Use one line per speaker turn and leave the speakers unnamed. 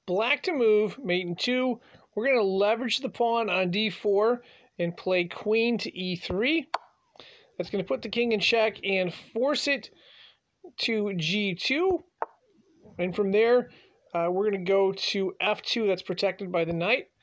black to move, mate in 2. We're going to leverage the pawn on d4 and play queen to e3. That's going to put the king in check and force it to g2. And from there, we're going to go to f2. That's protected by the knight.